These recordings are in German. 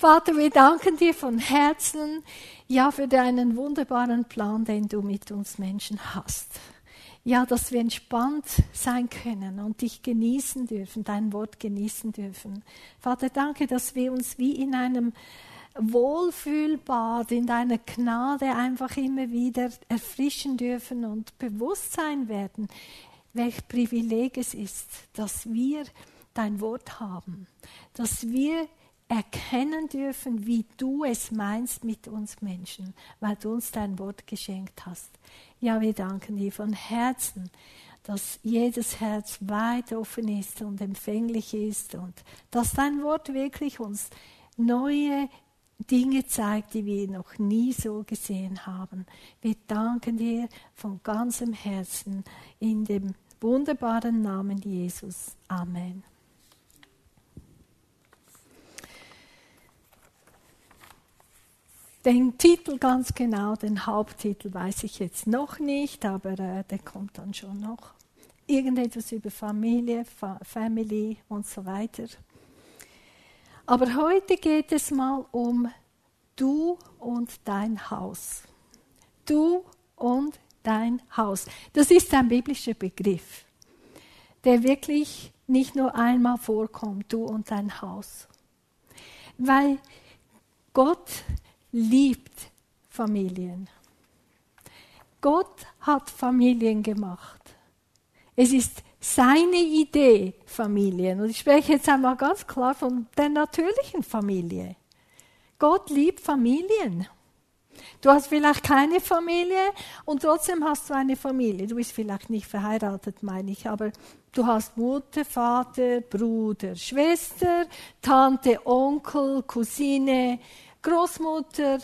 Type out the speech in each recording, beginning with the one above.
Vater, wir danken dir von Herzen, ja, für deinen wunderbaren Plan, den du mit uns Menschen hast. Ja, dass wir entspannt sein können und dich genießen dürfen, dein Wort genießen dürfen. Vater, danke, dass wir uns wie in einem Wohlfühlbad, in deiner Gnade einfach immer wieder erfrischen dürfen und bewusst sein werden, welch Privileg es ist, dass wir dein Wort haben, dass wir erkennen dürfen, wie du es meinst mit uns Menschen, weil du uns dein Wort geschenkt hast. Ja, wir danken dir von Herzen, dass jedes Herz weit offen ist und empfänglich ist und dass dein Wort wirklich uns neue Dinge zeigt, die wir noch nie so gesehen haben. Wir danken dir von ganzem Herzen in dem wunderbaren Namen Jesus. Amen. Den Titel ganz genau, den Haupttitel weiß ich jetzt noch nicht, aber der kommt dann schon noch. Irgendetwas über Familie, Family und so weiter. Aber heute geht es mal um du und dein Haus. Du und dein Haus. Das ist ein biblischer Begriff, der wirklich nicht nur einmal vorkommt, du und dein Haus. Weil Gott liebt Familien. Gott hat Familien gemacht. Es ist seine Idee, Familien. Und ich spreche jetzt einmal ganz klar von der natürlichen Familie. Gott liebt Familien. Du hast vielleicht keine Familie und trotzdem hast du eine Familie. Du bist vielleicht nicht verheiratet, meine ich, aber du hast Mutter, Vater, Bruder, Schwester, Tante, Onkel, Cousine, Großmutter,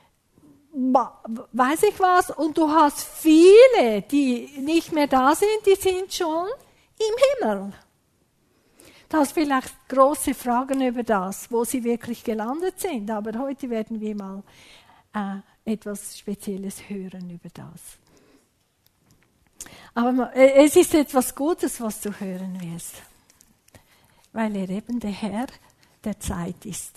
weiß ich was, und du hast viele, die nicht mehr da sind, die sind schon im Himmel. Du hast vielleicht große Fragen über das, wo sie wirklich gelandet sind, aber heute werden wir mal etwas Spezielles hören über das. Aber es ist etwas Gutes, was du hören wirst, weil er eben der Herr der Zeit ist.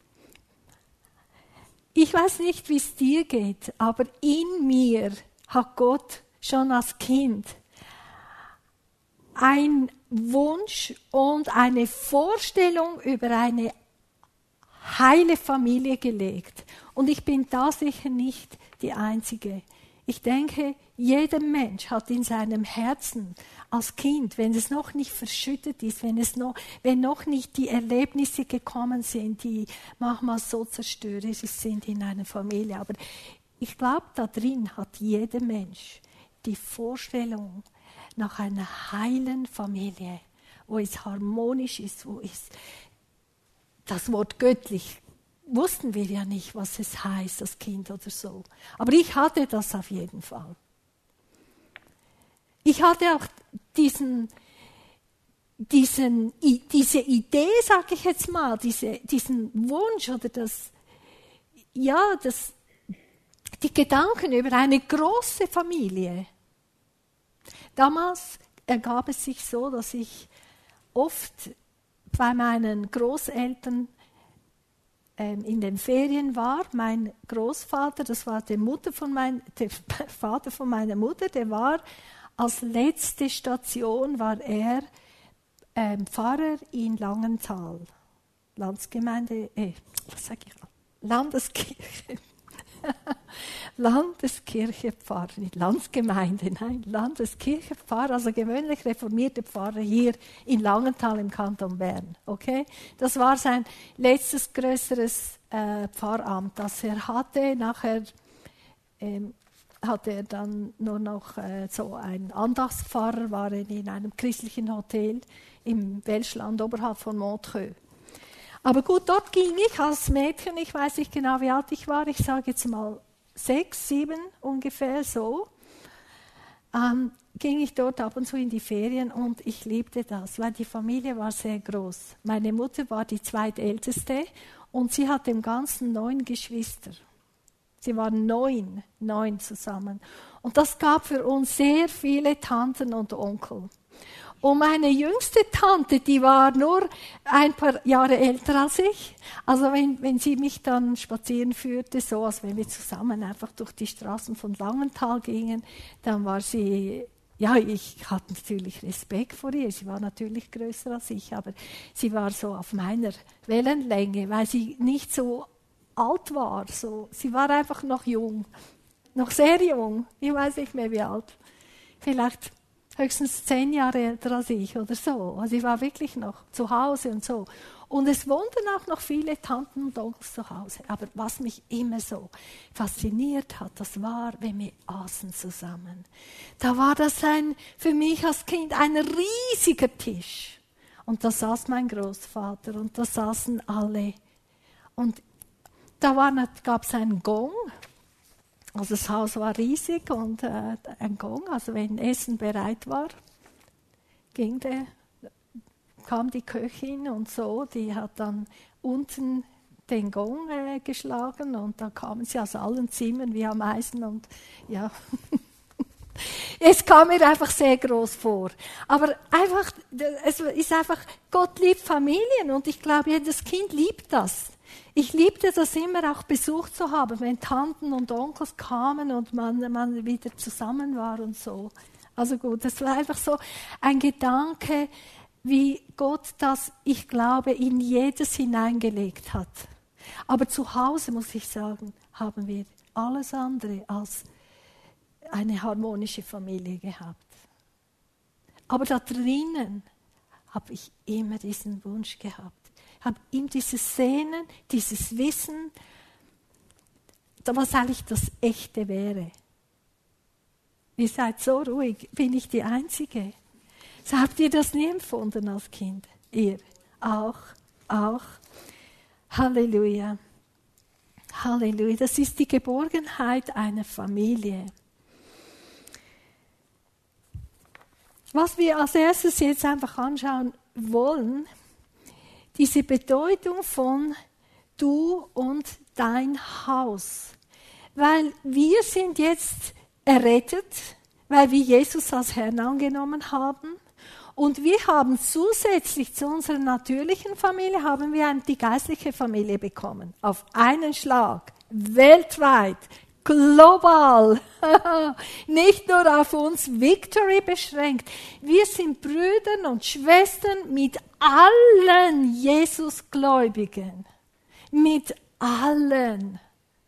Ich weiß nicht, wie es dir geht, aber in mir hat Gott schon als Kind einen Wunsch und eine Vorstellung über eine heile Familie gelegt. Und ich bin da sicher nicht die Einzige. Ich denke, jeder Mensch hat in seinem Herzen als Kind, wenn es noch nicht verschüttet ist, wenn noch nicht die Erlebnisse gekommen sind, die manchmal so zerstörerisch sind in einer Familie. Aber ich glaube, da drin hat jeder Mensch die Vorstellung nach einer heilen Familie, wo es harmonisch ist, wo es das Wort göttlich wussten wir ja nicht, was es heißt, das Kind oder so. Aber ich hatte das auf jeden Fall. Ich hatte auch diese Idee, sage ich jetzt mal, diesen Wunsch oder die Gedanken über eine große Familie. Damals ergab es sich so, dass ich oft bei meinen Großeltern in den Ferien war. Mein Großvater, das war der Vater von meiner Mutter, der war als letzte Station war er Pfarrer in Langenthal, Landeskirche. Landeskirche Pfarrer, nicht Landsgemeinde, nein, Landeskirche Pfarrer, also gewöhnlich reformierte Pfarrer hier in Langenthal im Kanton Bern. Okay? Das war sein letztes größeres Pfarramt, das er hatte. Nachher hatte er dann nur noch so ein Andachtspfarrer, war er in einem christlichen Hotel im Welschland oberhalb von Montreux. Aber gut, dort ging ich als Mädchen, ich weiß nicht genau, wie alt ich war, ich sage jetzt mal 6, 7 ungefähr so, ging ich dort ab und zu in die Ferien und ich liebte das, weil die Familie war sehr groß. Meine Mutter war die zweitälteste und sie hatte im Ganzen 9 Geschwister. Sie waren 9 zusammen. Und das gab für uns sehr viele Tanten und Onkel. Und meine jüngste Tante, die war nur ein paar Jahre älter als ich. Also wenn sie mich dann spazieren führte, so als wenn wir zusammen einfach durch die Straßen von Langenthal gingen, dann war sie, ja, ich hatte natürlich Respekt vor ihr. Sie war natürlich größer als ich, aber sie war so auf meiner Wellenlänge, weil sie nicht so alt war. So. Sie war einfach noch jung, noch sehr jung. Ich weiß nicht mehr wie alt. Vielleicht höchstens 10 Jahre älter als ich oder so. Also ich war wirklich noch zu Hause und so. Und es wohnten auch noch viele Tanten und Onkels zu Hause. Aber was mich immer so fasziniert hat, das war, wenn wir aßen zusammen. Da war das für mich als Kind ein riesiger Tisch. Und da saß mein Großvater und da saßen alle. Und da gab es einen Gong. Also das Haus war riesig und ein Gong, also wenn Essen bereit war, kam die Köchin und so, die hat dann unten den Gong geschlagen und dann kamen sie aus allen Zimmern wie am Eisen und ja, es kam mir einfach sehr groß vor. Aber einfach, es ist einfach, Gott liebt Familien und ich glaube, jedes Kind liebt das. Ich liebte das immer, auch Besuch zu haben, wenn Tanten und Onkels kamen und man wieder zusammen war und so. Also gut, das war einfach so ein Gedanke, wie Gott das, ich glaube, in jedes hineingelegt hat. Aber zu Hause, muss ich sagen, haben wir alles andere als eine harmonische Familie gehabt. Aber da drinnen habe ich immer diesen Wunsch gehabt. Ich habe ihm dieses Sehnen, dieses Wissen, was eigentlich das Echte wäre. Ihr seid so ruhig, bin ich die Einzige? So habt ihr das nie empfunden als Kind? Ihr auch. Halleluja. Halleluja. Das ist die Geborgenheit einer Familie. Was wir als erstes jetzt einfach anschauen wollen, diese Bedeutung von du und dein Haus. Weil wir sind jetzt errettet, weil wir Jesus als Herrn angenommen haben. Und wir haben zusätzlich zu unserer natürlichen Familie, haben wir die geistliche Familie bekommen. Auf einen Schlag, weltweit, global, nicht nur auf uns Victory beschränkt. Wir sind Brüder und Schwestern mit allen Jesusgläubigen. Mit allen.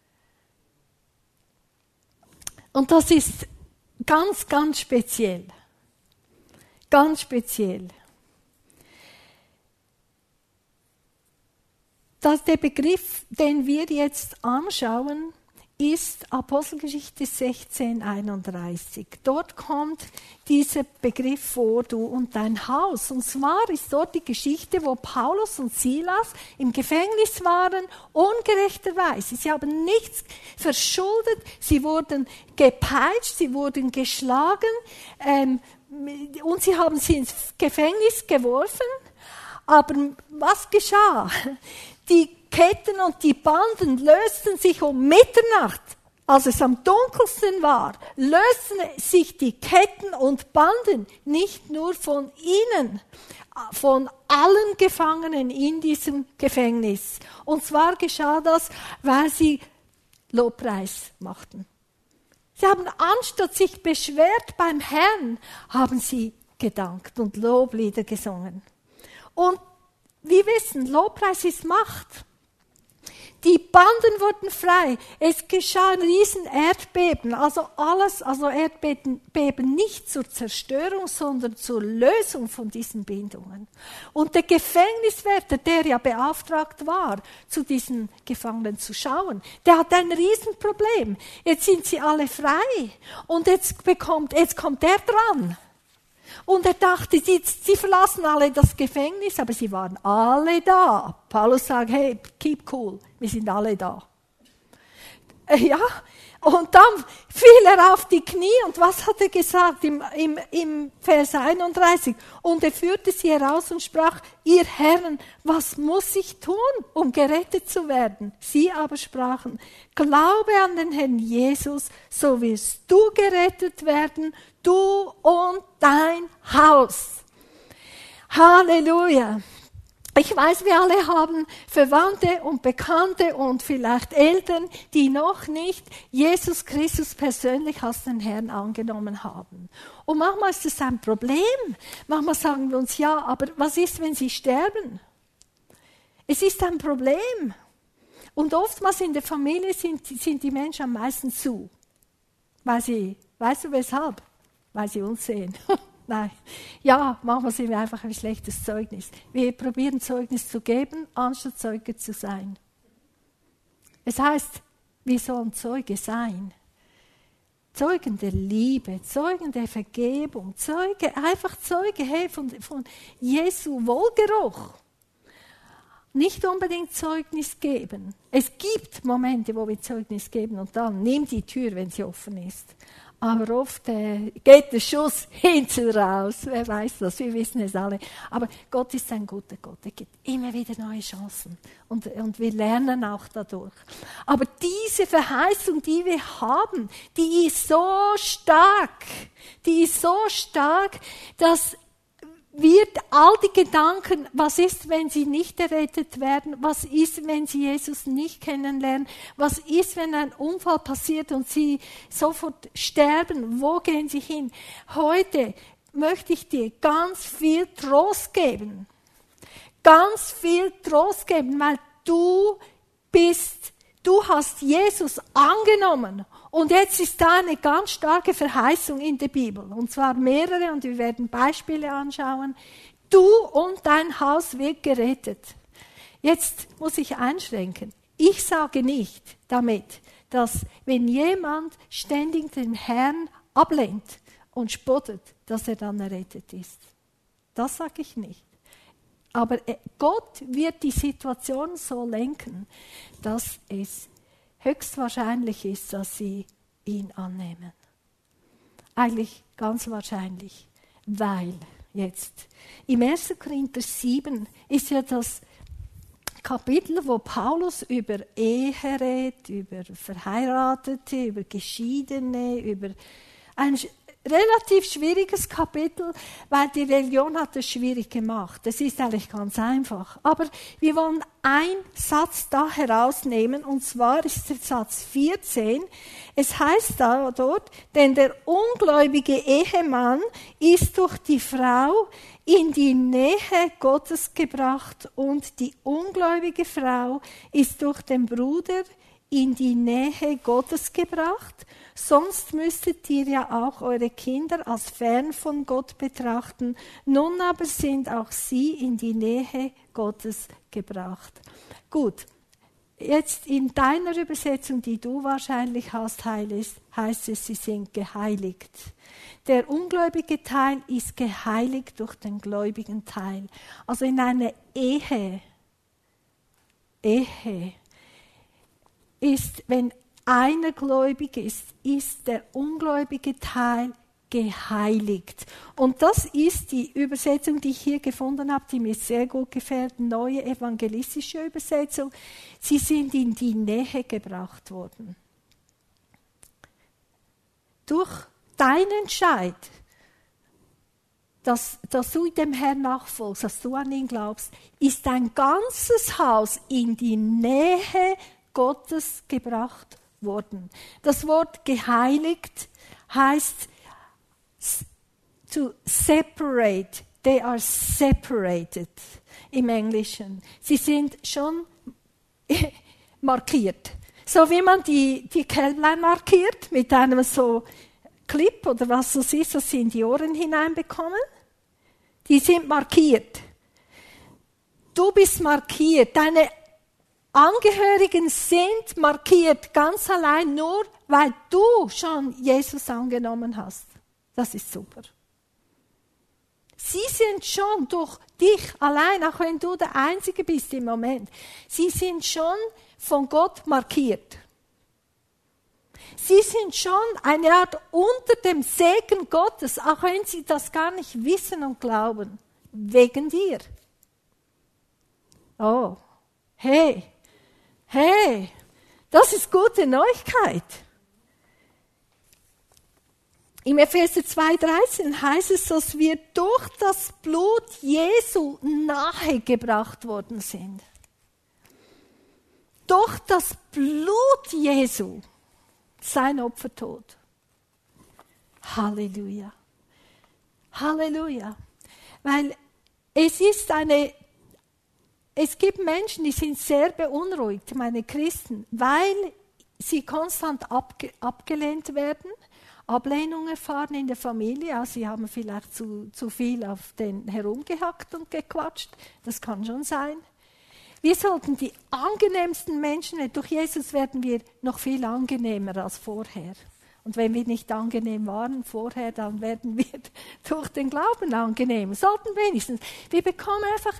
Und das ist ganz, ganz speziell. Ganz speziell. Der Begriff, den wir jetzt anschauen, ist Apostelgeschichte 16,31. Dort kommt dieser Begriff vor, du und dein Haus. Und zwar ist dort die Geschichte, wo Paulus und Silas im Gefängnis waren, ungerechterweise. Sie haben nichts verschuldet, sie wurden gepeitscht, sie wurden geschlagen und sie haben sie ins Gefängnis geworfen. Aber was geschah? Die Ketten und die Banden lösten sich um Mitternacht, als es am dunkelsten war, lösten sich die Ketten und Banden nicht nur von ihnen, von allen Gefangenen in diesem Gefängnis. Und zwar geschah das, weil sie Lobpreis machten. Sie haben, anstatt sich beschwert beim Herrn, haben sie gedankt und Loblieder gesungen. Und wir wissen, Lobpreis ist Macht. Die Banden wurden frei. Es geschah ein riesen Erdbeben. Also Erdbeben nicht zur Zerstörung, sondern zur Lösung von diesen Bindungen. Und der Gefängniswärter, der ja beauftragt war, zu diesen Gefangenen zu schauen, der hat ein Riesenproblem. Jetzt sind sie alle frei. Und jetzt kommt er dran. Und er dachte, sie verlassen alle das Gefängnis, aber sie waren alle da. Paulus sagt, hey, keep cool, wir sind alle da. Ja, und dann fiel er auf die Knie und was hat er gesagt im Vers 31? Und er führte sie heraus und sprach, ihr Herren, was muss ich tun, um gerettet zu werden? Sie aber sprachen, glaube an den Herrn Jesus, so wirst du gerettet werden, du und dein Haus. Halleluja. Ich weiß, wir alle haben Verwandte und Bekannte und vielleicht Eltern, die noch nicht Jesus Christus persönlich als den Herrn angenommen haben. Und manchmal ist das ein Problem. Manchmal sagen wir uns, ja, aber was ist, wenn sie sterben? Es ist ein Problem. Und oftmals in der Familie sind die Menschen am meisten zu. Weißt du weshalb? Weil sie uns sehen. Nein. Ja, manchmal sind wir einfach ein schlechtes Zeugnis. Wir probieren Zeugnis zu geben, anstatt Zeuge zu sein. Es heißt, wir sollen Zeuge sein. Zeugen der Liebe, Zeugen der Vergebung, einfach Zeuge hey, von Jesu Wohlgeruch. Nicht unbedingt Zeugnis geben. Es gibt Momente, wo wir Zeugnis geben und dann nimm die Tür, wenn sie offen ist. Aber oft geht der Schuss hinten raus. Wer weiß das? Wir wissen es alle. Aber Gott ist ein guter Gott. Er gibt immer wieder neue Chancen. Und wir lernen auch dadurch. Aber diese Verheißung, die wir haben, die ist so stark. Die ist so stark, dass wird all die Gedanken, was ist, wenn sie nicht errettet werden, was ist, wenn sie Jesus nicht kennenlernen, was ist, wenn ein Unfall passiert und sie sofort sterben, wo gehen sie hin? Heute möchte ich dir ganz viel Trost geben. Ganz viel Trost geben, weil du hast Jesus angenommen. Und jetzt ist da eine ganz starke Verheißung in der Bibel. Und zwar mehrere, und wir werden Beispiele anschauen. Du und dein Haus wird gerettet. Jetzt muss ich einschränken. Ich sage nicht damit, dass wenn jemand ständig den Herrn ablehnt und spottet, dass er dann errettet ist. Das sage ich nicht. Aber Gott wird die Situation so lenken, dass es höchstwahrscheinlich ist, dass sie ihn annehmen. Eigentlich ganz wahrscheinlich, weil jetzt im 1. Korinther 7 ist ja das Kapitel, wo Paulus über Ehe redet, über Verheiratete, über Geschiedene, über ein relativ schwieriges Kapitel, weil die Religion hat es schwierig gemacht. Das ist eigentlich ganz einfach. Aber wir wollen einen Satz da herausnehmen, und zwar ist der Satz 14. Es heißt da dort, denn der ungläubige Ehemann ist durch die Frau in die Nähe Gottes gebracht und die ungläubige Frau ist durch den Bruder in die Nähe Gottes gebracht. Sonst müsstet ihr ja auch eure Kinder als fern von Gott betrachten. Nun aber sind auch sie in die Nähe Gottes gebracht. Gut, jetzt in deiner Übersetzung, die du wahrscheinlich hast, heißt es, sie sind geheiligt. Der ungläubige Teil ist geheiligt durch den gläubigen Teil. Also in einer Ehe ist, wenn einer gläubig ist der ungläubige Teil geheiligt. Und das ist die Übersetzung, die ich hier gefunden habe, die mir sehr gut gefällt, neue evangelistische Übersetzung. Sie sind in die Nähe gebracht worden. Durch deinen Entscheid, dass du dem Herrn nachfolgst, dass du an ihn glaubst, ist dein ganzes Haus in die Nähe Gottes gebracht worden. Das Wort geheiligt heißt to separate. They are separated im Englischen. Sie sind schon markiert. So wie man die Kälblein markiert mit einem so Clip oder was das ist, das sie in die Ohren hineinbekommen. Die sind markiert. Du bist markiert. Deine Angehörigen sind markiert, ganz allein nur, weil du schon Jesus angenommen hast. Das ist super. Sie sind schon durch dich allein, auch wenn du der Einzige bist im Moment, sie sind schon von Gott markiert. Sie sind schon eine Art unter dem Segen Gottes, auch wenn sie das gar nicht wissen und glauben, wegen dir. Oh, hey, das ist gute Neuigkeit. Im Epheser 2,13 heißt es, dass wir durch das Blut Jesu nahegebracht worden sind. Durch das Blut Jesu, sein Opfertod. Halleluja. Halleluja. Weil es gibt Menschen, die sind sehr beunruhigt, meine Christen, weil sie konstant abgelehnt werden, Ablehnung erfahren in der Familie. Also sie haben vielleicht zu viel auf den herumgehackt und gequatscht. Das kann schon sein. Wir sollten die angenehmsten Menschen werden. Durch Jesus werden wir noch viel angenehmer als vorher. Und wenn wir nicht angenehm waren vorher, dann werden wir durch den Glauben angenehm. Sollten wenigstens. Wir bekommen einfach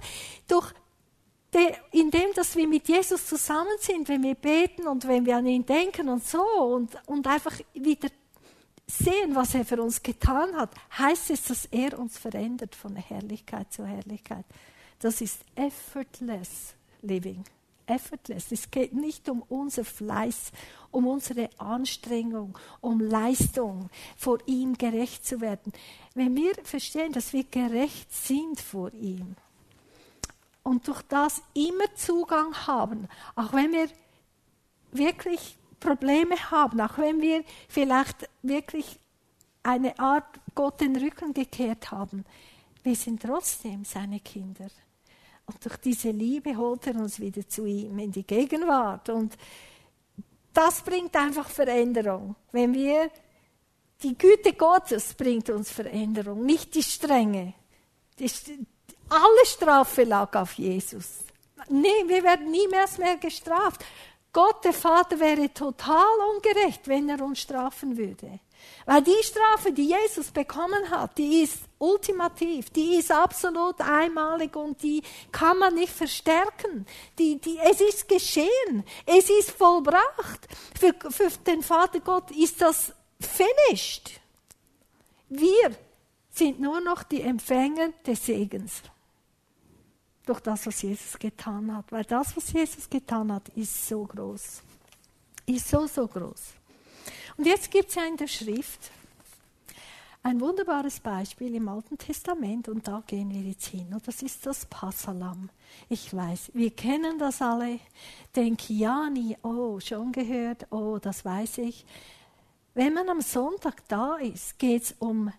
indem, dass wir mit Jesus zusammen sind, wenn wir beten und wenn wir an ihn denken und so und einfach wieder sehen, was er für uns getan hat, heißt es, dass er uns verändert von Herrlichkeit zu Herrlichkeit. Das ist effortless living. Effortless. Es geht nicht um unser Fleiß, um unsere Anstrengung, um Leistung, vor ihm gerecht zu werden. Wenn wir verstehen, dass wir gerecht sind vor ihm und durch das immer Zugang haben, auch wenn wir wirklich Probleme haben, auch wenn wir vielleicht wirklich eine Art Gott den Rücken gekehrt haben, wir sind trotzdem seine Kinder. Und durch diese Liebe holt er uns wieder zu ihm in die Gegenwart. Und das bringt einfach Veränderung. Wenn wir, die Güte Gottes bringt uns Veränderung, nicht die Strenge. Alle Strafe lag auf Jesus. Nee, wir werden niemals mehr gestraft. Gott, der Vater, wäre total ungerecht, wenn er uns strafen würde. Weil die Strafe, die Jesus bekommen hat, die ist ultimativ, die ist absolut einmalig und die kann man nicht verstärken. Es ist geschehen, es ist vollbracht. Für den Vater Gott ist das finished. Wir sind nur noch die Empfänger des Segens. Durch das, was Jesus getan hat. Weil das, was Jesus getan hat, ist so groß. Ist so, so groß. Und jetzt gibt es ja in der Schrift ein wunderbares Beispiel im Alten Testament und da gehen wir jetzt hin. Und das ist das Passahlamm. Ich weiß, wir kennen das alle. Denke ja nie, oh, schon gehört, oh, das weiß ich. Wenn man am Sonntag da ist, geht es um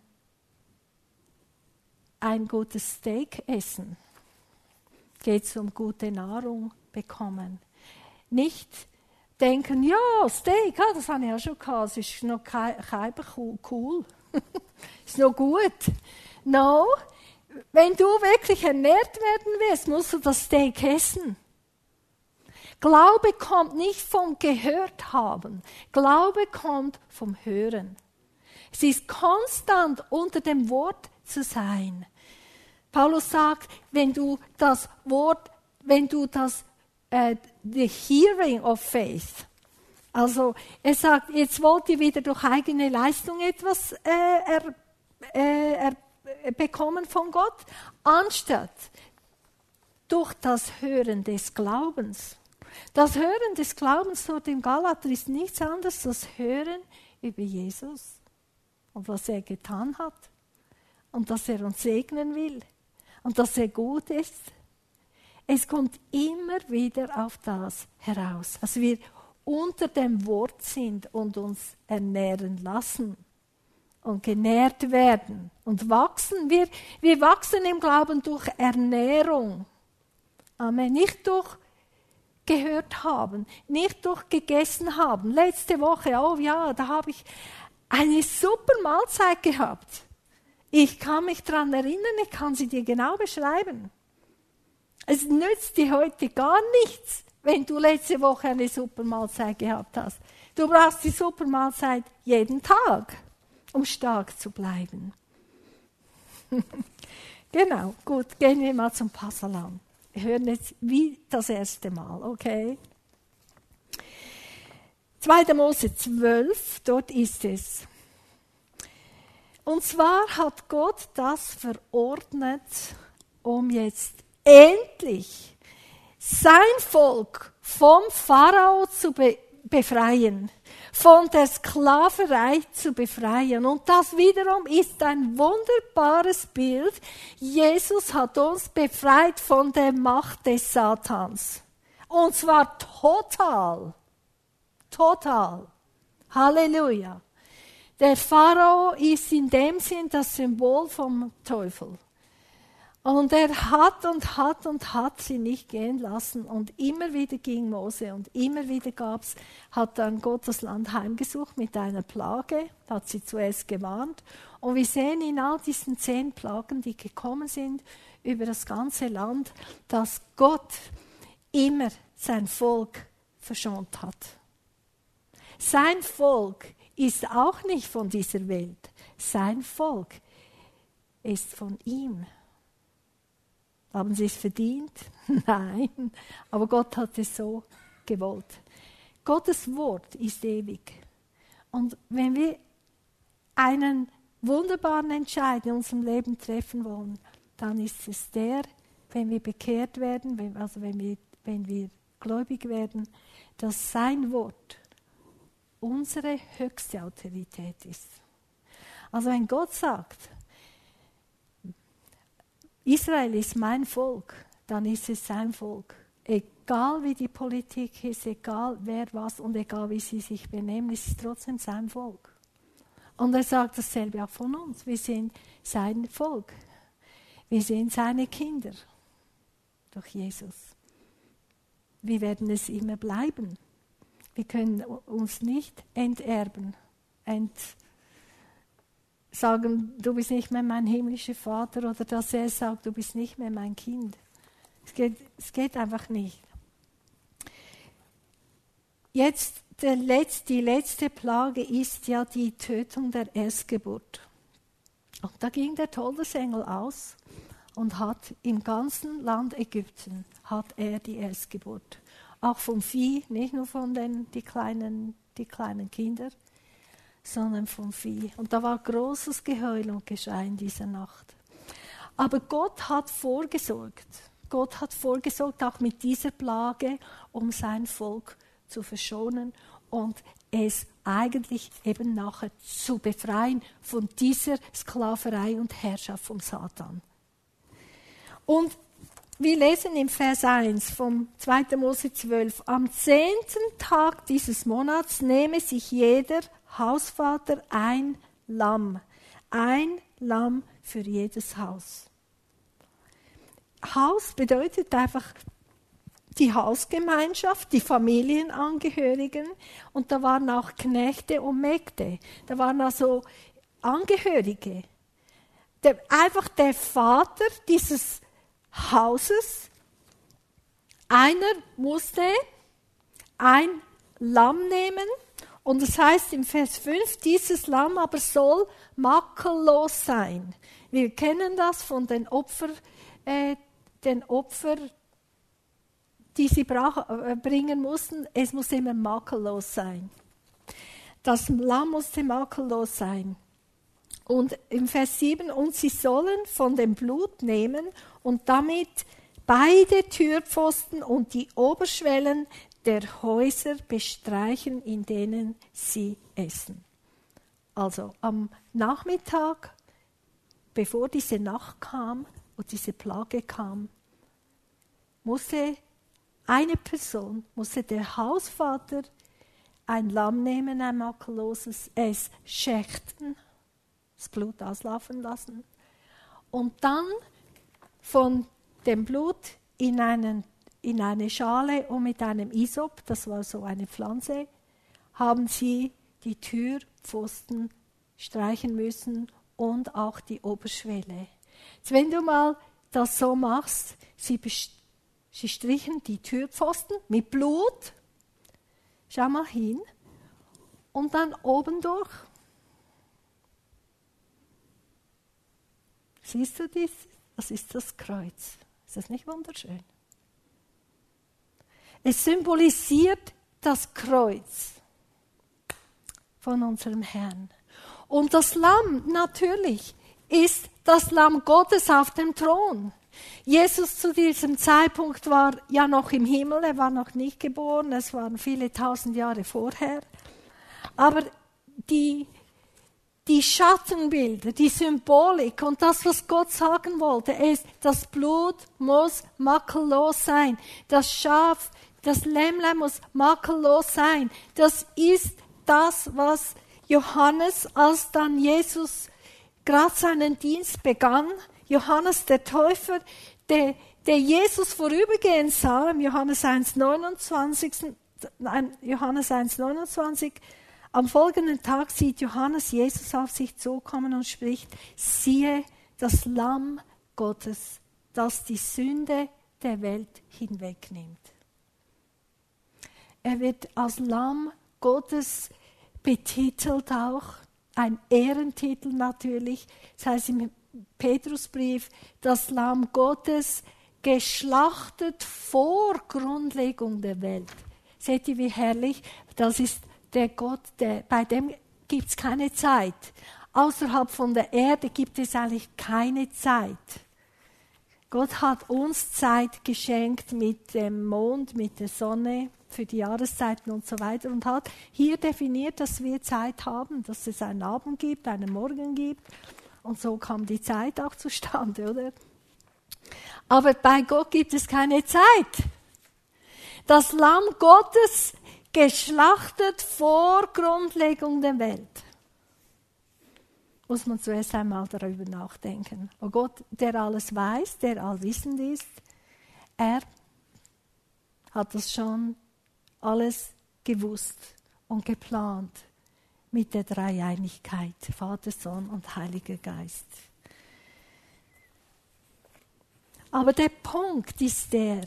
ein gutes Steak essen. Geht es um gute Nahrung bekommen. Nicht denken, ja, Steak, das habe ich ja schon gehabt, es ist noch kein cool. Ist noch gut. No, wenn du wirklich ernährt werden willst, musst du das Steak essen. Glaube kommt nicht vom Gehört haben. Glaube kommt vom Hören. Es ist konstant unter dem Wort zu sein. Paulus sagt, wenn du das the hearing of faith, also er sagt, jetzt wollt ihr wieder durch eigene Leistung etwas bekommen von Gott, anstatt durch das Hören des Glaubens. Das Hören des Glaubens dort im Galater ist nichts anderes als das Hören über Jesus und was er getan hat und dass er uns segnen will und dass er gut ist. Es kommt immer wieder auf das heraus, dass wir unter dem Wort sind und uns ernähren lassen und genährt werden und wachsen. Wir wachsen im Glauben durch Ernährung. Amen. Nicht durch gehört haben, nicht durch gegessen haben. Letzte Woche, oh ja, da habe ich eine super Mahlzeit gehabt. Ich kann mich daran erinnern, ich kann sie dir genau beschreiben. Es nützt dir heute gar nichts, wenn du letzte Woche eine super Mahlzeit gehabt hast. Du brauchst die super Mahlzeit jeden Tag, um stark zu bleiben. Genau, gut, gehen wir mal zum Passahlamm. Wir hören jetzt wie das erste Mal, okay? 2. Mose 12, dort ist es. Und zwar hat Gott das verordnet, um jetzt endlich sein Volk vom Pharao zu befreien, von der Sklaverei zu befreien. Und das wiederum ist ein wunderbares Bild. Jesus hat uns befreit von der Macht des Satans. Und zwar total. Total. Halleluja. Der Pharao ist in dem Sinn das Symbol vom Teufel. Und er hat sie nicht gehen lassen. Und immer wieder ging Mose und immer wieder hat dann Gott das Land heimgesucht mit einer Plage, hat sie zuerst gewarnt. Und wir sehen in all diesen 10 Plagen, die gekommen sind über das ganze Land, dass Gott immer sein Volk verschont hat. Sein Volk ist auch nicht von dieser Welt. Sein Volk ist von ihm. Haben sie es verdient? Nein, aber Gott hat es so gewollt. Gottes Wort ist ewig. Und wenn wir einen wunderbaren Entscheid in unserem Leben treffen wollen, dann ist es der, wenn wir bekehrt werden, wenn wir gläubig werden, dass sein Wort unsere höchste Autorität ist. Also wenn Gott sagt, Israel ist mein Volk, dann ist es sein Volk. Egal wie die Politik ist, egal wer was und egal wie sie sich benehmen, ist es trotzdem sein Volk. Und er sagt dasselbe auch von uns. Wir sind sein Volk. Wir sind seine Kinder durch Jesus. Wir werden es immer bleiben. Wir können uns nicht enterben, sagen, du bist nicht mehr mein himmlischer Vater, oder dass er sagt, du bist nicht mehr mein Kind. Es geht einfach nicht. Jetzt die letzte Plage ist ja die Tötung der Erstgeburt. Und da ging der Todesengel aus und hat im ganzen Land Ägypten die Erstgeburt. Auch vom Vieh, nicht nur von die kleinen Kinder, sondern vom Vieh. Und da war großes Geheul und Geschrei in dieser Nacht. Aber Gott hat vorgesorgt. Gott hat vorgesorgt, auch mit dieser Plage, um sein Volk zu verschonen und es eigentlich eben nachher zu befreien von dieser Sklaverei und Herrschaft vom Satan. Und wir lesen im Vers 1 vom 2. Mose 12, am 10. Tag dieses Monats nehme sich jeder Hausvater ein Lamm für jedes Haus. Haus bedeutet einfach die Hausgemeinschaft, die Familienangehörigen, und da waren auch Knechte und Mägde, da waren also Angehörige. Einfach der Vater dieses Hauses, einer musste ein Lamm nehmen, und es heißt im Vers 5, dieses Lamm aber soll makellos sein. Wir kennen das von den Opfern, die sie bringen mussten. Es muss immer makellos sein. Das Lamm musste makellos sein. Und im Vers 7, und sie sollen von dem Blut nehmen und damit beide Türpfosten und die Oberschwellen der Häuser bestreichen, in denen sie essen. Also am Nachmittag, bevor diese Nacht kam und diese Plage kam, musste der Hausvater ein Lamm nehmen, ein makelloses, es schächten, das Blut auslaufen lassen und dann von dem Blut in eine Schale und mit einem Isop, das war so eine Pflanze, haben sie die Türpfosten streichen müssen und auch die Oberschwelle. Jetzt, wenn du mal das so machst, sie strichen die Türpfosten mit Blut, schau mal hin, und dann oben durch. Siehst du dies? Das ist das Kreuz. Ist das nicht wunderschön? Es symbolisiert das Kreuz von unserem Herrn. Und das Lamm, natürlich, ist das Lamm Gottes auf dem Thron. Jesus zu diesem Zeitpunkt war ja noch im Himmel, er war noch nicht geboren, es waren viele tausend Jahre vorher. Aber die Schattenbilder, die Symbolik und das, was Gott sagen wollte, ist, das Blut muss makellos sein. Das Schaf, das Lämmlein muss makellos sein. Das ist das, was Johannes, als dann Jesus gerade seinen Dienst begann, Johannes der Täufer, der Jesus vorübergehen sah, im Johannes 1,29, am folgenden Tag sieht Johannes Jesus auf sich zukommen und spricht, siehe das Lamm Gottes, das die Sünde der Welt hinwegnimmt. Er wird als Lamm Gottes betitelt auch, ein Ehrentitel natürlich, das heißt im Petrusbrief, das Lamm Gottes, geschlachtet vor Grundlegung der Welt. Seht ihr, wie herrlich, das ist der Gott, bei dem gibt es keine Zeit. Außerhalb von der Erde gibt es eigentlich keine Zeit. Gott hat uns Zeit geschenkt mit dem Mond, mit der Sonne, für die Jahreszeiten und so weiter und hat hier definiert, dass wir Zeit haben, dass es einen Abend gibt, einen Morgen gibt und so kam die Zeit auch zustande, oder? Aber bei Gott gibt es keine Zeit. Das Lamm Gottes geschlachtet vor Grundlegung der Welt. Muss man zuerst einmal darüber nachdenken. Oh Gott, der alles weiß, der allwissend ist, er hat das schon alles gewusst und geplant mit der Dreieinigkeit, Vater, Sohn und Heiliger Geist. Aber der Punkt ist der,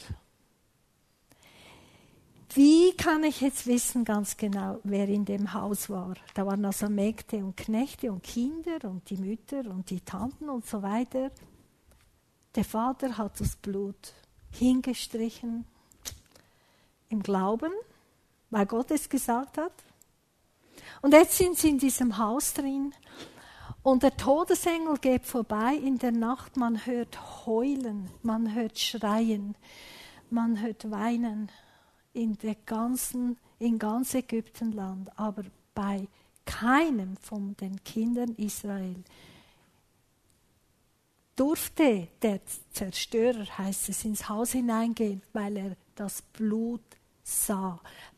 wie kann ich jetzt wissen ganz genau, wer in dem Haus war? Da waren also Mägde und Knechte und Kinder und die Mütter und die Tanten und so weiter. Der Vater hat das Blut hingestrichen im Glauben, weil Gott es gesagt hat. Und jetzt sind sie in diesem Haus drin und der Todesengel geht vorbei in der Nacht. Man hört heulen, man hört schreien, man hört weinen in ganz Ägyptenland, aber bei keinem von den Kindern Israel durfte der Zerstörer, heißt es, ins Haus hineingehen, weil er das Blut sah.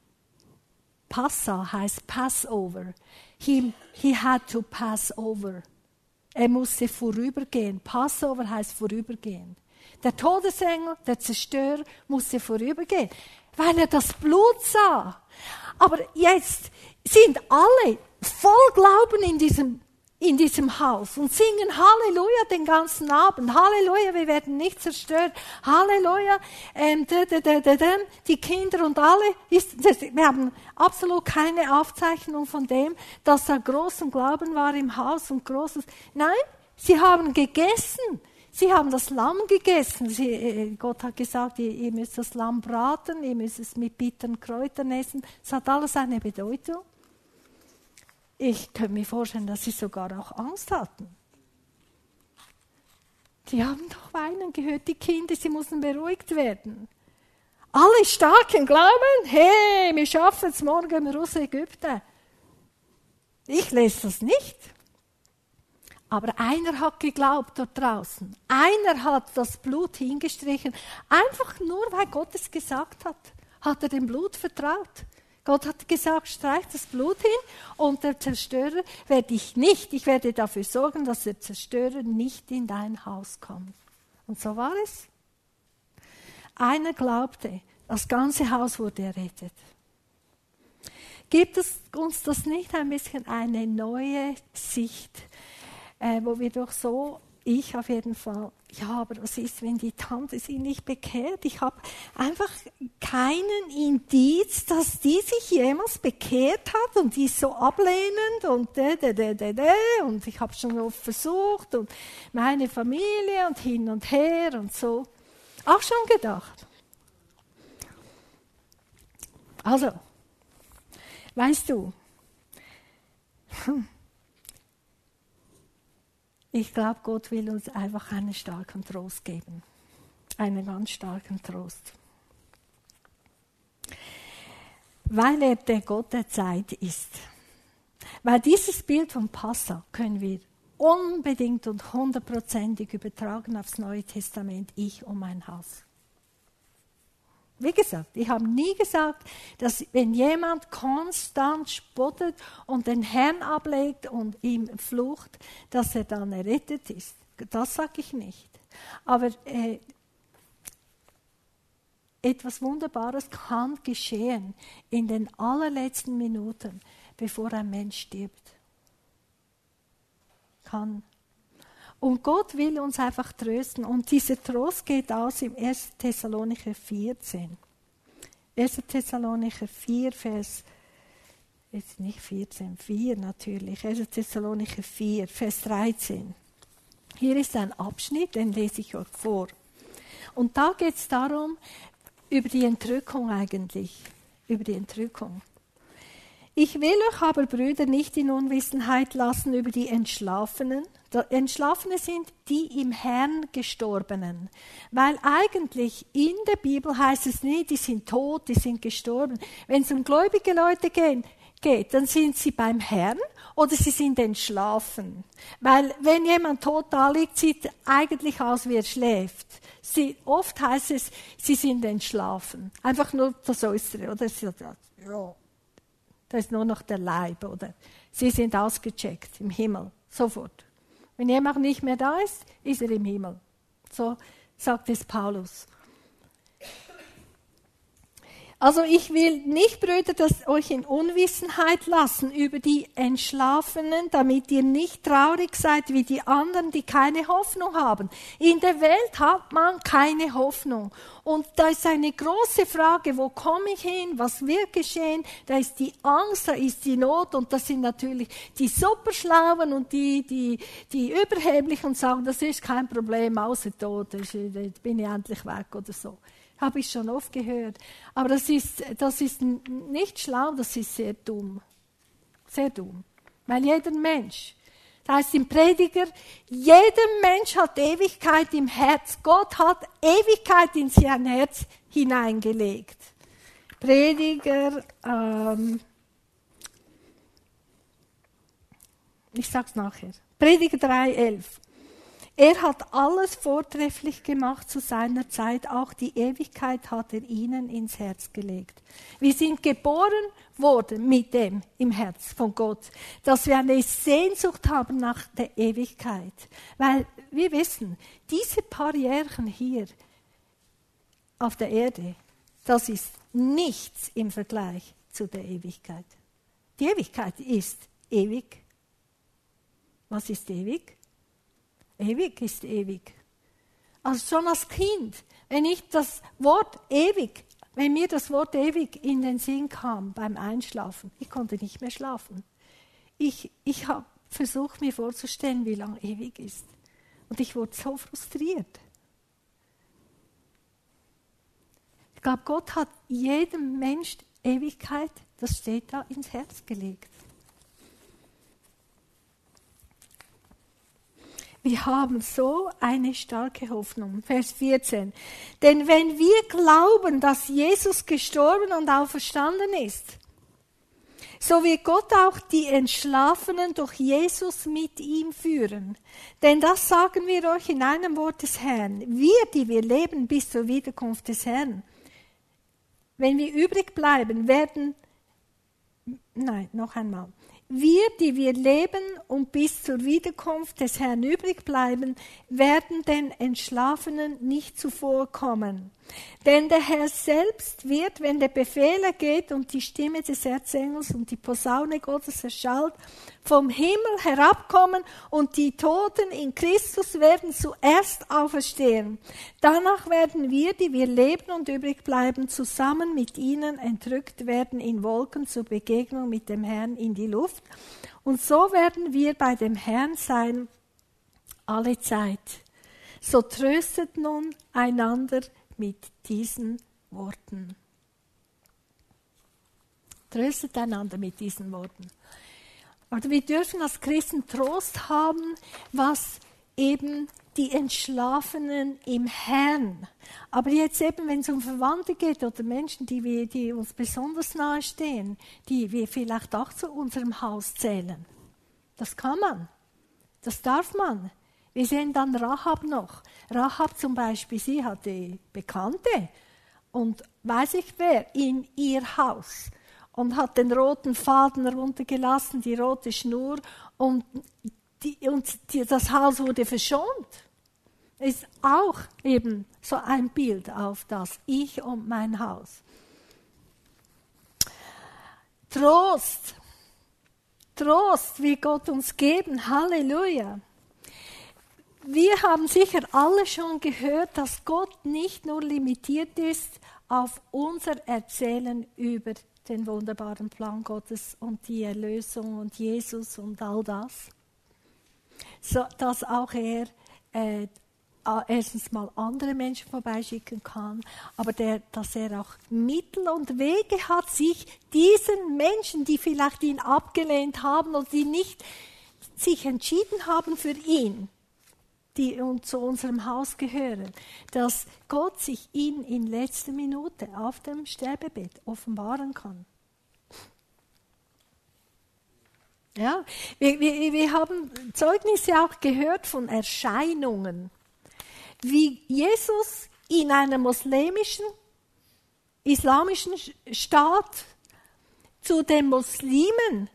Passa heißt Passover. He had to pass over. Er musste vorübergehen. Passover heißt vorübergehen. Der Todesengel, der Zerstörer, musste vorübergehen, weil er das Blut sah. Aber jetzt sind alle voll Glauben in diesem Haus und singen Halleluja den ganzen Abend. Halleluja, wir werden nicht zerstört. Halleluja, die Kinder und alle. Wir haben absolut keine Aufzeichnung von dem, dass da großen Glauben war im Haus und großes. Nein, sie haben gegessen. Sie haben das Lamm gegessen. Gott hat gesagt, ihr müsst das Lamm braten, ihr müsst es mit bitteren Kräutern essen. Es hat alles eine Bedeutung. Ich könnte mir vorstellen, dass sie sogar auch Angst hatten. Die haben doch weinen gehört, die Kinder, sie mussten beruhigt werden. Alle stark im Glauben, hey, wir schaffen es, morgen gehen wir aus Ägypten. Ich lese das nicht. Aber einer hat geglaubt dort draußen. Einer hat das Blut hingestrichen. Einfach nur, weil Gott es gesagt hat, hat er dem Blut vertraut. Gott hat gesagt, streich das Blut hin und der Zerstörer werde ich nicht. Ich werde dafür sorgen, dass der Zerstörer nicht in dein Haus kommt. Und so war es. Einer glaubte, das ganze Haus wurde errettet. Gibt es uns das nicht ein bisschen eine neue Sicht, wo wir doch so, ich auf jeden Fall, ja, aber was ist, wenn die Tante sie nicht bekehrt? Ich habe einfach keinen Indiz, dass die sich jemals bekehrt hat und die ist so ablehnend und und ich habe schon oft versucht und meine Familie und hin und her und so. Auch schon gedacht. Also, weißt du, ich glaube, Gott will uns einfach einen starken Trost geben. einen ganz starken Trost. Weil er der Gott der Zeit ist. Weil dieses Bild vom Passa können wir unbedingt und 100%ig übertragen aufs Neue Testament, ich und mein Haus. Wie gesagt, ich habe nie gesagt, dass wenn jemand konstant spottet und den Herrn ablegt und ihm flucht, dass er dann errettet ist. Das sage ich nicht. Aber etwas Wunderbares kann geschehen in den allerletzten Minuten, bevor ein Mensch stirbt. Kann. Und Gott will uns einfach trösten. Und dieser Trost geht aus im 1. Thessalonicher 14. 1. Thessalonicher 4, Vers, jetzt nicht 14, 4 natürlich. 1. Thessalonicher 4, Vers 13. Hier ist ein Abschnitt, den lese ich euch vor. Und da geht es darum, über die Entrückung eigentlich. Über die Entrückung. Ich will euch aber, Brüder, nicht in Unwissenheit lassen über die Entschlafenen. Entschlafene sind die im Herrn Gestorbenen. Weil eigentlich in der Bibel heißt es nicht, die sind tot, die sind gestorben. Wenn es um gläubige Leute geht, dann sind sie beim Herrn oder sie sind entschlafen. Weil wenn jemand tot da liegt, sieht eigentlich aus, wie er schläft. Oft heißt es, sie sind entschlafen. Einfach nur das Äußere, oder? Ja. Da ist nur noch der Leib, oder? Sie sind ausgecheckt im Himmel, sofort. Wenn jemand nicht mehr da ist, ist er im Himmel. So sagt es Paulus. Also ich will nicht, Brüder, dass euch in Unwissenheit lassen über die Entschlafenen, damit ihr nicht traurig seid wie die anderen, die keine Hoffnung haben. In der Welt hat man keine Hoffnung. Und da ist eine große Frage, wo komme ich hin, was wird geschehen? Da ist die Angst, da ist die Not und das sind natürlich die Superschlauen und die Überheblichen und sagen, das ist kein Problem, außer Tod, jetzt bin ich endlich weg oder so. Habe ich schon oft gehört. Aber das ist nicht schlau, das ist sehr dumm. Sehr dumm. Weil jeder Mensch, das heißt im Prediger, jeder Mensch hat Ewigkeit im Herz. Gott hat Ewigkeit in sein Herz hineingelegt. Prediger, ich sag's nachher. Prediger 3,11. Er hat alles vortrefflich gemacht zu seiner Zeit, auch die Ewigkeit hat er ihnen ins Herz gelegt. Wir sind geboren worden mit dem im Herz von Gott, dass wir eine Sehnsucht haben nach der Ewigkeit. Weil wir wissen, diese paar Jährchen hier auf der Erde, das ist nichts im Vergleich zu der Ewigkeit. Die Ewigkeit ist ewig. Was ist ewig? Ewig ist ewig. Also schon als Kind, wenn mir das Wort ewig in den Sinn kam beim Einschlafen, ich konnte nicht mehr schlafen. Ich habe versucht, mir vorzustellen, wie lang ewig ist. Und ich wurde so frustriert. Ich glaube, Gott hat jedem Mensch Ewigkeit, das steht da, ins Herz gelegt. Wir haben so eine starke Hoffnung. Vers 14. Denn wenn wir glauben, dass Jesus gestorben und auferstanden ist, so wird Gott auch die Entschlafenen durch Jesus mit ihm führen. Denn das sagen wir euch in einem Wort des Herrn. Wir, die wir leben bis zur Wiederkunft des Herrn, wenn wir übrig bleiben, wir, die wir leben und bis zur Wiederkunft des Herrn übrig bleiben, werden den Entschlafenen nicht zuvorkommen. Denn der Herr selbst wird, wenn der Befehl ergeht und die Stimme des Erzengels und die Posaune Gottes erschallt, vom Himmel herabkommen und die Toten in Christus werden zuerst auferstehen. Danach werden wir, die wir leben und übrig bleiben, zusammen mit ihnen entrückt werden in Wolken zur Begegnung mit dem Herrn in die Luft. Und so werden wir bei dem Herrn sein alle Zeit. So tröstet nun einander mit diesen Worten. Tröstet einander mit diesen Worten. Also wir dürfen als Christen Trost haben, was eben die Entschlafenen im Herrn. Aber jetzt eben, wenn es um Verwandte geht oder Menschen, die uns besonders nahe stehen, die wir vielleicht auch zu unserem Haus zählen. Das kann man. Das darf man. Wir sehen dann Rahab noch. Rahab zum Beispiel, sie hatte Bekannte und weiß ich wer in ihr Haus und hat den roten Faden runtergelassen, die rote Schnur und das Haus wurde verschont. Ist auch eben so ein Bild auf das Ich und mein Haus. Trost, wie Gott uns geben, Halleluja. Wir haben sicher alle schon gehört, dass Gott nicht nur limitiert ist auf unser Erzählen über den wunderbaren Plan Gottes und die Erlösung und Jesus und all das, so dass auch er erstens mal andere Menschen vorbeischicken kann, aber dass er auch Mittel und Wege hat, sich diesen Menschen, die vielleicht ihn abgelehnt haben oder die nicht sich entschieden haben für ihn, die zu unserem Haus gehören, dass Gott sich ihnen in letzter Minute auf dem Sterbebett offenbaren kann. Ja, wir haben Zeugnisse auch gehört von Erscheinungen, wie Jesus in einem islamischen Staat zu den Muslimen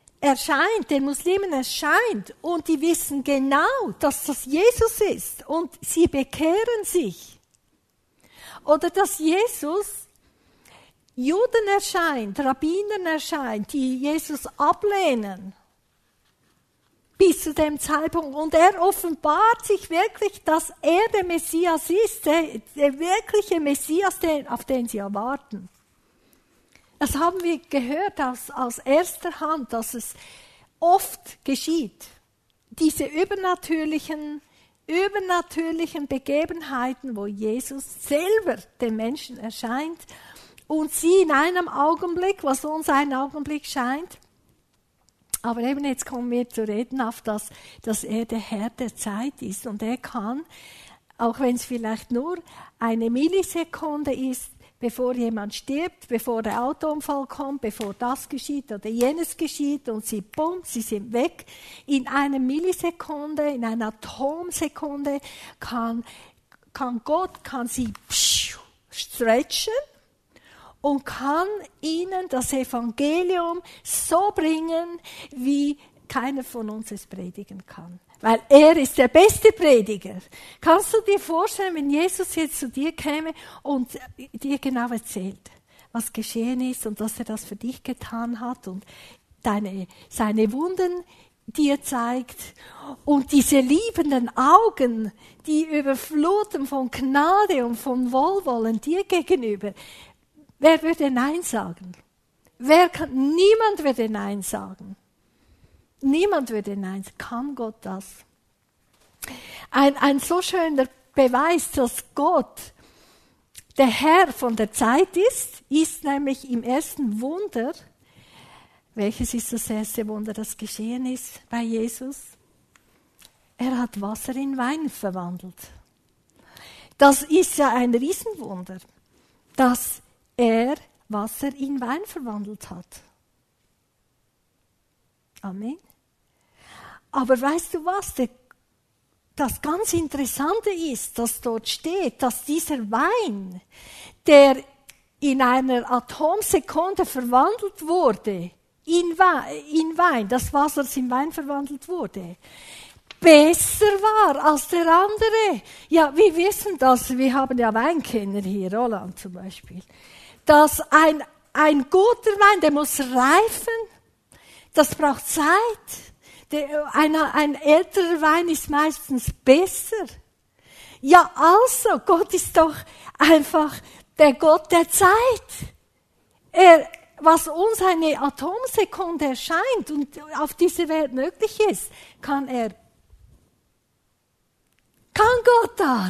erscheint und die wissen genau, dass das Jesus ist und sie bekehren sich. Oder dass Jesus Juden erscheint, Rabbinern erscheint, die Jesus ablehnen. Bis zu dem Zeitpunkt. Und er offenbart sich wirklich, dass er der Messias ist, der wirkliche Messias, auf den sie erwarten. Das haben wir gehört aus erster Hand, dass es oft geschieht. Diese übernatürlichen Begebenheiten, wo Jesus selber den Menschen erscheint und sie in einem Augenblick, was uns ein Augenblick scheint, aber eben jetzt kommen wir zu reden auf das, dass er der Herr der Zeit ist und er kann, auch wenn es vielleicht nur eine Millisekunde ist, bevor jemand stirbt, bevor der Autounfall kommt, bevor das geschieht oder jenes geschieht und sie sind weg. In einer Millisekunde, in einer Atomsekunde kann Gott sie stretchen und kann ihnen das Evangelium so bringen, wie keiner von uns es predigen kann. Weil er ist der beste Prediger. Kannst du dir vorstellen, wenn Jesus jetzt zu dir käme und dir genau erzählt, was geschehen ist und dass er das für dich getan hat und seine Wunden dir zeigt und diese liebenden Augen, die überfluten von Gnade und von Wohlwollen dir gegenüber. Wer würde Nein sagen? Niemand würde Nein sagen. Niemand würde Nein sagen. Kann Gott das? Ein so schöner Beweis, dass Gott der Herr von der Zeit ist nämlich im ersten Wunder. Welches ist das erste Wunder, das geschehen ist bei Jesus? Er hat Wasser in Wein verwandelt. Das ist ja ein Riesenwunder, dass er Wasser in Wein verwandelt hat. Amen. Aber weißt du was? Das ganz Interessante ist, dass dort steht, dass dieser Wein, der in einer Atomsekunde verwandelt wurde, in Wein, das Wasser, das in Wein verwandelt wurde, besser war als der andere. Ja, wir wissen das, wir haben ja Weinkenner hier, Roland zum Beispiel, dass ein guter Wein, der muss reifen, das braucht Zeit. Ein älterer Wein ist meistens besser. Ja, also, Gott ist doch einfach der Gott der Zeit. Was uns eine Atomsekunde erscheint und auf dieser Welt möglich ist, kann Gott das?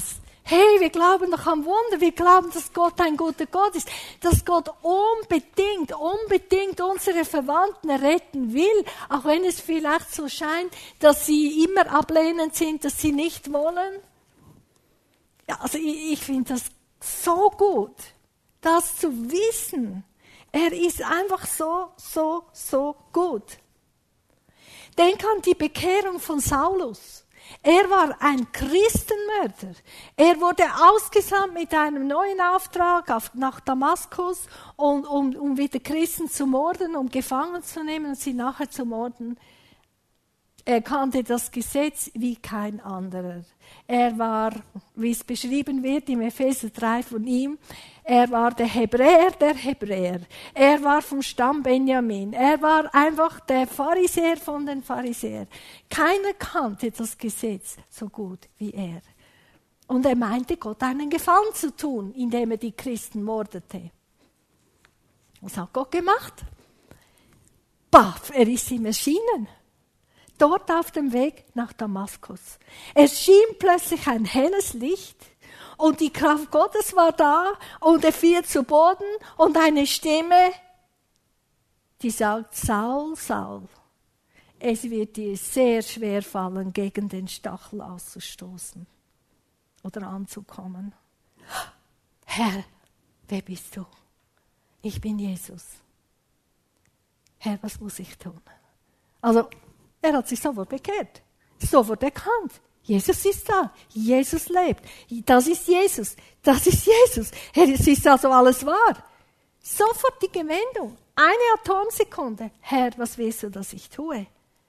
Hey, wir glauben doch am Wunder, wir glauben, dass Gott ein guter Gott ist, dass Gott unbedingt unsere Verwandten retten will, auch wenn es vielleicht so scheint, dass sie immer ablehnend sind, dass sie nicht wollen. Ja, also ich finde das so gut, das zu wissen. Er ist einfach so gut. Denk an die Bekehrung von Saulus. Er war ein Christenmörder. Er wurde ausgesandt mit einem neuen Auftrag nach Damaskus, um wieder Christen zu morden, um gefangen zu nehmen und sie nachher zu morden. Er kannte das Gesetz wie kein anderer. Er war, wie es beschrieben wird im Epheser 3 von ihm, er war der Hebräer der Hebräer. Er war vom Stamm Benjamin. Er war einfach der Pharisäer von den Pharisäern. Keiner kannte das Gesetz so gut wie er. Und er meinte, Gott einen Gefallen zu tun, indem er die Christen mordete. Was hat Gott gemacht? Baff, er ist ihm erschienen. Dort auf dem Weg nach Damaskus. Es schien plötzlich ein helles Licht und die Kraft Gottes war da und er fiel zu Boden und eine Stimme, die sagt, Saul, Saul, es wird dir sehr schwer fallen, gegen den Stachel auszustoßen oder anzukommen. Herr, wer bist du? Ich bin Jesus. Herr, was muss ich tun? Also, er hat sich sofort bekehrt, sofort erkannt. Jesus ist da, Jesus lebt. Das ist Jesus, das ist Jesus. Es ist also alles wahr. Sofort die Gewendung, eine Atomsekunde. Herr, was willst du, dass ich tue?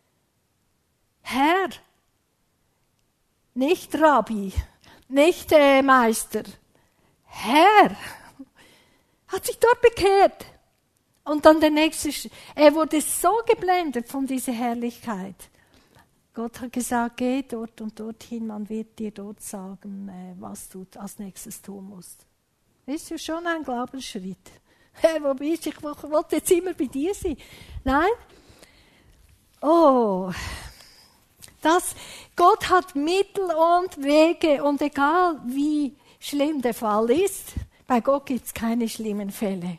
Herr, nicht Rabbi, nicht Meister. Herr, hat sich dort bekehrt. Und dann der nächste, er wurde so geblendet von dieser Herrlichkeit. Gott hat gesagt, geh dort und dorthin, man wird dir dort sagen, was du als nächstes tun musst. Das ist ja schon ein Glaubensschritt. Herr, wo bist du? Ich wollte jetzt immer bei dir sein. Nein? Oh, Gott hat Mittel und Wege und egal wie schlimm der Fall ist, bei Gott gibt es keine schlimmen Fälle.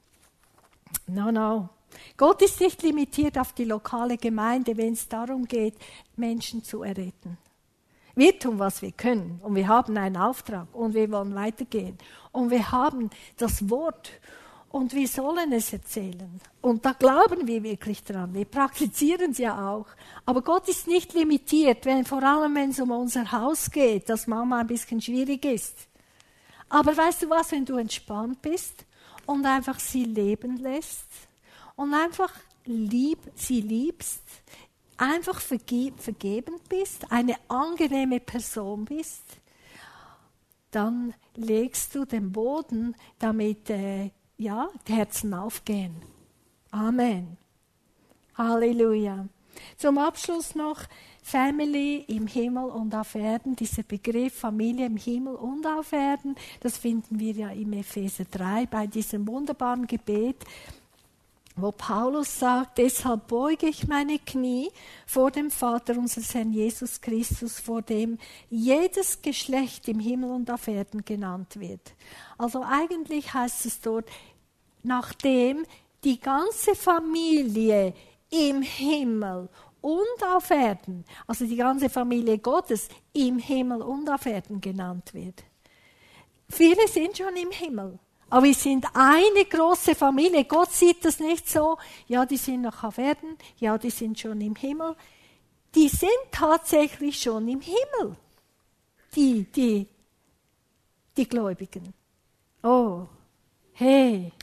No. Gott ist nicht limitiert auf die lokale Gemeinde, wenn es darum geht, Menschen zu erretten. Wir tun, was wir können und wir haben einen Auftrag und wir wollen weitergehen. Und wir haben das Wort und wir sollen es erzählen. Und da glauben wir wirklich dran, wir praktizieren es ja auch. Aber Gott ist nicht limitiert, vor allem wenn es um unser Haus geht, das manchmal ein bisschen schwierig ist. Aber weißt du was, wenn du entspannt bist und einfach sie leben lässt und einfach sie liebst, einfach vergebend bist, eine angenehme Person bist, dann legst du den Boden, damit die Herzen aufgehen. Amen. Halleluja. Zum Abschluss noch Family im Himmel und auf Erden. Dieser Begriff Familie im Himmel und auf Erden, das finden wir ja im Epheser 3 bei diesem wunderbaren Gebet, wo Paulus sagt, deshalb beuge ich meine Knie vor dem Vater unseres Herrn Jesus Christus, vor dem jedes Geschlecht im Himmel und auf Erden genannt wird. Also eigentlich heißt es dort, nachdem die ganze Familie im Himmel und auf Erden, also die ganze Familie Gottes im Himmel und auf Erden genannt wird. Viele sind schon im Himmel. Aber wir sind eine große Familie. Gott sieht das nicht so, ja, die sind noch auf Erden, ja, die sind schon im Himmel. Die sind tatsächlich schon im Himmel, die Gläubigen. Oh, hey,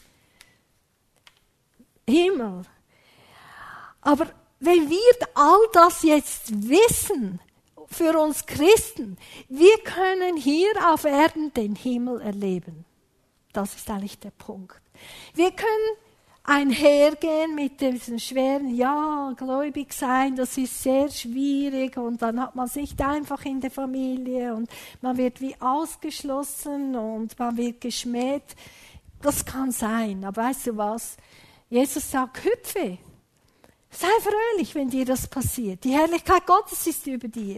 Himmel. Aber wenn wir all das jetzt wissen, für uns Christen, wir können hier auf Erden den Himmel erleben. Das ist eigentlich der Punkt. Wir können einhergehen mit diesem schweren, gläubig sein, das ist sehr schwierig und dann hat man es nicht einfach in der Familie und man wird wie ausgeschlossen und man wird geschmäht. Das kann sein, aber weißt du was? Jesus sagt, hüpfe, sei fröhlich, wenn dir das passiert. Die Herrlichkeit Gottes ist über dir.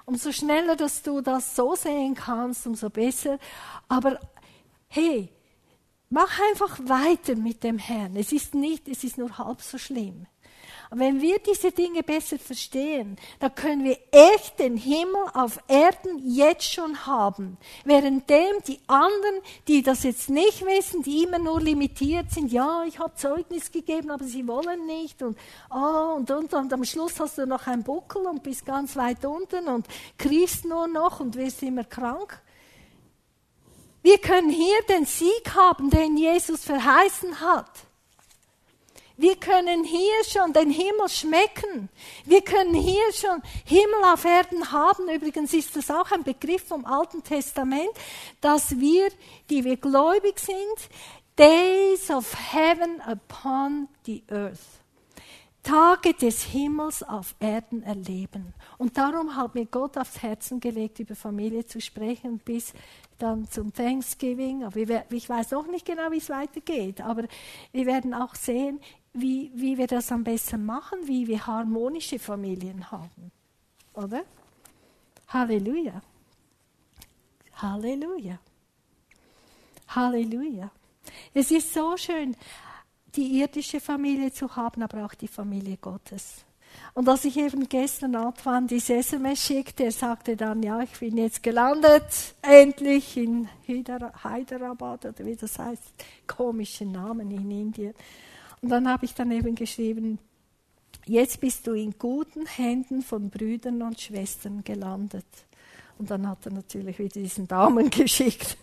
Umso schneller, dass du das so sehen kannst, umso besser. Aber hey, mach einfach weiter mit dem Herrn. Es ist nur halb so schlimm. Und wenn wir diese Dinge besser verstehen, dann können wir echt den Himmel auf Erden jetzt schon haben. Währenddem die anderen, die das jetzt nicht wissen, die immer nur limitiert sind, ja, ich habe Zeugnis gegeben, aber sie wollen nicht und am Schluss hast du noch einen Buckel und bist ganz weit unten und kriechst nur noch und wirst immer krank. Wir können hier den Sieg haben, den Jesus verheißen hat. Wir können hier schon den Himmel schmecken. Wir können hier schon Himmel auf Erden haben. Übrigens ist das auch ein Begriff vom Alten Testament, dass wir, die wir gläubig sind, Days of Heaven upon the Earth. Tage des Himmels auf Erden erleben. Und darum hat mir Gott aufs Herzen gelegt, über Familie zu sprechen, bis dann zum Thanksgiving. Aber ich weiß noch nicht genau, wie es weitergeht, aber wir werden auch sehen, wie wir das am besten machen, wie wir harmonische Familien haben. Oder? Halleluja. Halleluja. Halleluja. Es ist so schön, die irdische Familie zu haben, aber auch die Familie Gottes. Und als ich eben gestern Antoine die SMS schickte, er sagte dann, ja, ich bin jetzt gelandet, endlich in Hyderabad, oder wie das heißt, komische Namen in Indien. Und dann habe ich dann eben geschrieben, jetzt bist du in guten Händen von Brüdern und Schwestern gelandet. Und dann hat er natürlich wieder diesen Daumen geschickt.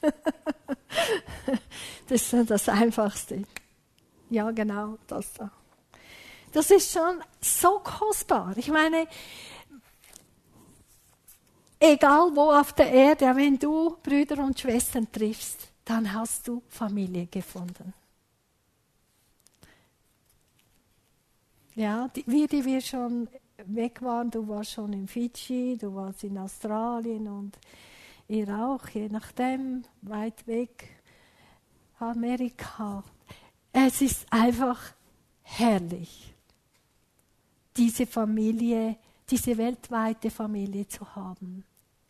Das ist das Einfachste. Ja, genau, das da. Das ist schon so kostbar. Ich meine, egal wo auf der Erde, wenn du Brüder und Schwestern triffst, dann hast du Familie gefunden. Ja, die wir schon weg waren, du warst schon in Fidschi, du warst in Australien und ihr auch, je nachdem, weit weg, Amerika. Es ist einfach herrlich, diese Familie, diese weltweite Familie zu haben.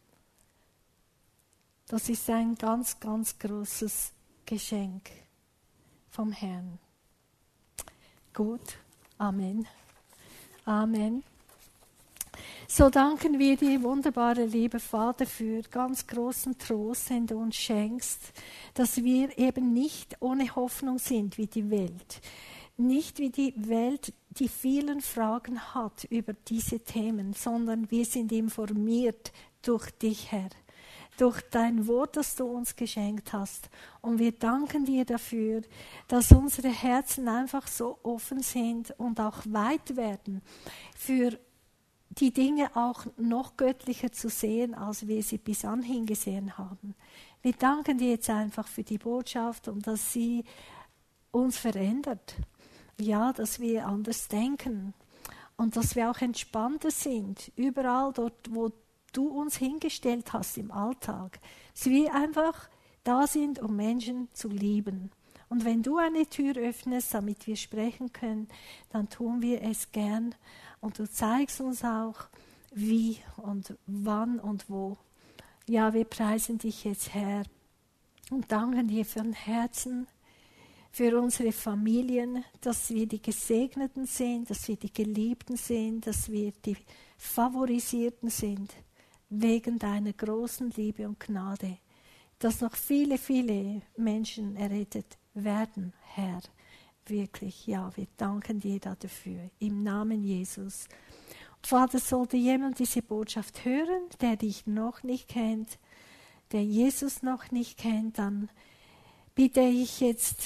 Das ist ein ganz, ganz großes Geschenk vom Herrn. Gut. Amen. Amen. So danken wir dir, wunderbare liebe Vater, für ganz großen Trost, den du uns schenkst, dass wir eben nicht ohne Hoffnung sind wie die Welt. Nicht wie die Welt, die vielen Fragen hat über diese Themen, sondern wir sind informiert durch dich, Herr. Durch dein Wort, das du uns geschenkt hast. Und wir danken dir dafür, dass unsere Herzen einfach so offen sind und auch weit werden, für die Dinge auch noch göttlicher zu sehen, als wir sie bis anhin gesehen haben. Wir danken dir jetzt einfach für die Botschaft und dass sie uns verändert. Ja, dass wir anders denken und dass wir auch entspannter sind, überall dort, wo du uns hingestellt hast im Alltag, dass wir einfach da sind, um Menschen zu lieben. Und wenn du eine Tür öffnest, damit wir sprechen können, dann tun wir es gern. Und du zeigst uns auch, wie und wann und wo. Ja, wir preisen dich jetzt, Herr, und danken dir von Herzen für unsere Familien, dass wir die Gesegneten sind, dass wir die Geliebten sind, dass wir die Favorisierten sind. Wegen deiner großen Liebe und Gnade, dass noch viele, viele Menschen errettet werden, Herr. Wirklich, ja, wir danken dir dafür, im Namen Jesus. Und Vater, sollte jemand diese Botschaft hören, der dich noch nicht kennt, der Jesus noch nicht kennt, dann bitte ich jetzt,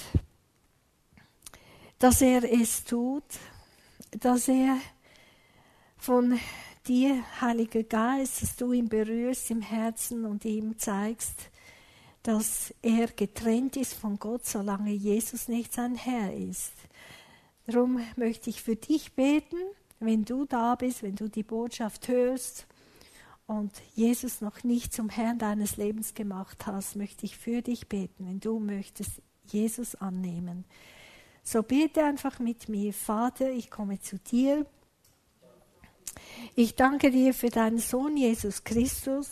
dass er es tut, dass er von dir, Heiliger Geist, dass du ihn berührst im Herzen und ihm zeigst, dass er getrennt ist von Gott, solange Jesus nicht sein Herr ist. Darum möchte ich für dich beten, wenn du da bist, wenn du die Botschaft hörst und Jesus noch nicht zum Herrn deines Lebens gemacht hast, möchte ich für dich beten, wenn du möchtest Jesus annehmen. So bete einfach mit mir. Vater, ich komme zu dir. Ich danke dir für deinen Sohn Jesus Christus,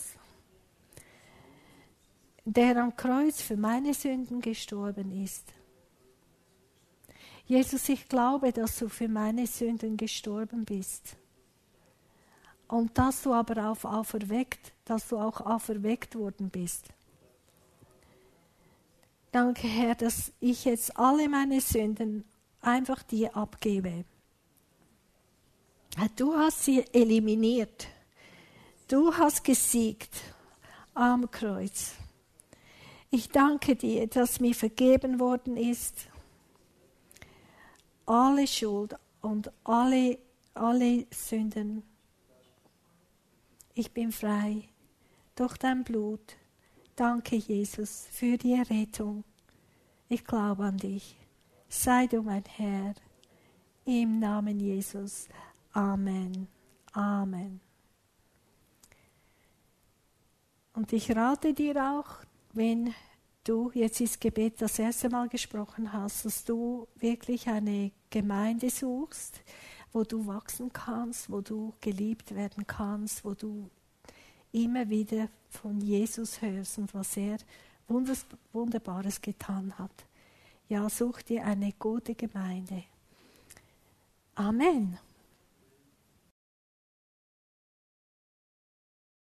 der am Kreuz für meine Sünden gestorben ist. Jesus, ich glaube, dass du für meine Sünden gestorben bist. Und dass du aber auch auferweckt worden bist. Danke, Herr, dass ich jetzt alle meine Sünden einfach dir abgebe. Du hast sie eliminiert. Du hast gesiegt am Kreuz. Ich danke dir, dass mir vergeben worden ist. Alle Schuld und alle Sünden. Ich bin frei durch dein Blut. Danke, Jesus, für die Errettung. Ich glaube an dich. Sei du mein Herr. Im Namen Jesus. Amen. Amen. Und ich rate dir auch, wenn du jetzt das Gebet das erste Mal gesprochen hast, dass du wirklich eine Gemeinde suchst, wo du wachsen kannst, wo du geliebt werden kannst, wo du immer wieder von Jesus hörst und was er Wunderbares getan hat. Ja, such dir eine gute Gemeinde. Amen.